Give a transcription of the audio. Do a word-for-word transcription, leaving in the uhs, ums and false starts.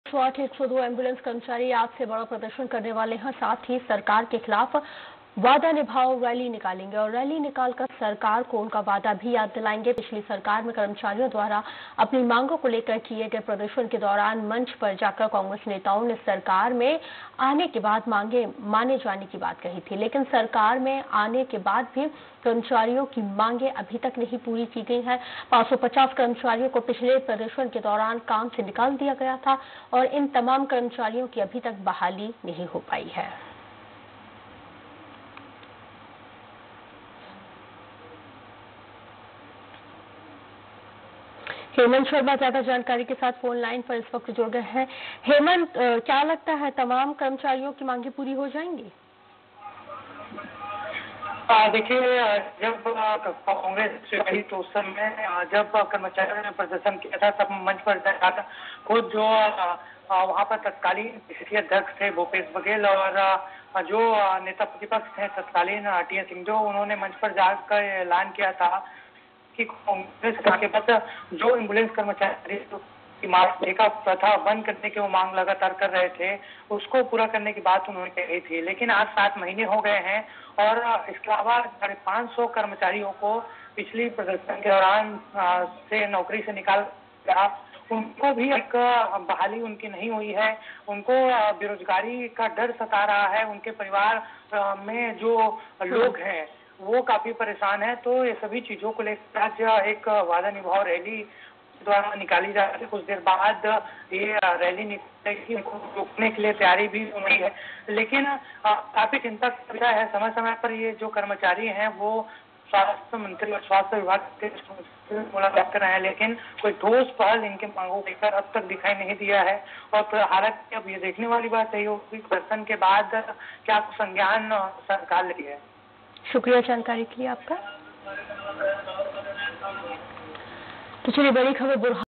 स्वाट एक सौ दो एम्बुलेंस कर्मचारी आज से बड़ा प्रदर्शन करने वाले हैं। साथ ही सरकार के खिलाफ वादा निभाओ रैली निकालेंगे और रैली निकालकर सरकार को उनका वादा भी याद दिलाएंगे। पिछली सरकार में कर्मचारियों द्वारा अपनी मांगों को लेकर किए गए प्रदर्शन के दौरान मंच पर जाकर कांग्रेस नेताओं ने सरकार में आने के बाद मांगे माने जाने की बात कही थी, लेकिन सरकार में आने के बाद भी कर्मचारियों की मांगे अभी तक नहीं पूरी की गई है। पाँच सौ पचास कर्मचारियों को पिछले प्रदर्शन के दौरान काम से निकाल दिया गया था और इन तमाम कर्मचारियों की अभी तक बहाली नहीं हो पाई है। हेमंत शर्मा ज्यादा जानकारी के साथ फोन लाइन पर इस वक्त जुड़ गए हैं। हेमंत, क्या लगता है तमाम कर्मचारियों की मांगे पूरी हो जाएंगी? देखिए, जब कांग्रेस रही तो उस समय जब कर्मचारियों ने प्रदर्शन किया था तब मंच पर जाकर खुद जो वहां पर तत्कालीन अध्यक्ष थे भूपेश बघेल और जो नेता प्रतिपक्ष थे तत्कालीन टी एस सिंहदेव, उन्होंने मंच पर जाकर ऐलान किया था कि कांग्रेस के बाद जो एम्बुलेंस कर्मचारी मार्च का प्रथा बंद करने की वो मांग लगातार कर रहे थे, उसको पूरा करने की बात उन्होंने कही थी। लेकिन आज सात महीने हो गए हैं और इसके अलावा साढ़े पाँच सौ कर्मचारियों को पिछली प्रदर्शन के दौरान से नौकरी से निकाल गया। उनको भी एक बहाली उनकी नहीं हुई है, उनको बेरोजगारी का डर सता रहा है, उनके परिवार में जो लोग हैं वो काफी परेशान है। तो ये सभी चीजों को लेकर आज एक वादा निभाओ रैली द्वारा निकाली जा रही है। कुछ देर बाद ये रैली निकलेगी, उनको रोकने के लिए तैयारी भी हो रही है। लेकिन काफी चिंता का विषय है, समय समय पर ये जो कर्मचारी हैं वो स्वास्थ्य मंत्री और स्वास्थ्य विभाग के मुलाकात कर रहे हैं, लेकिन कोई ठोस पहल इनके मांगों को लेकर अब तक दिखाई नहीं दिया है। और हालांकि अब ये देखने वाली बात यही होगी प्रदर्शन के बाद क्या संज्ञान सरकार लेती है। शुक्रिया जानकारी के लिए आपका। तो चलिए बड़ी खबर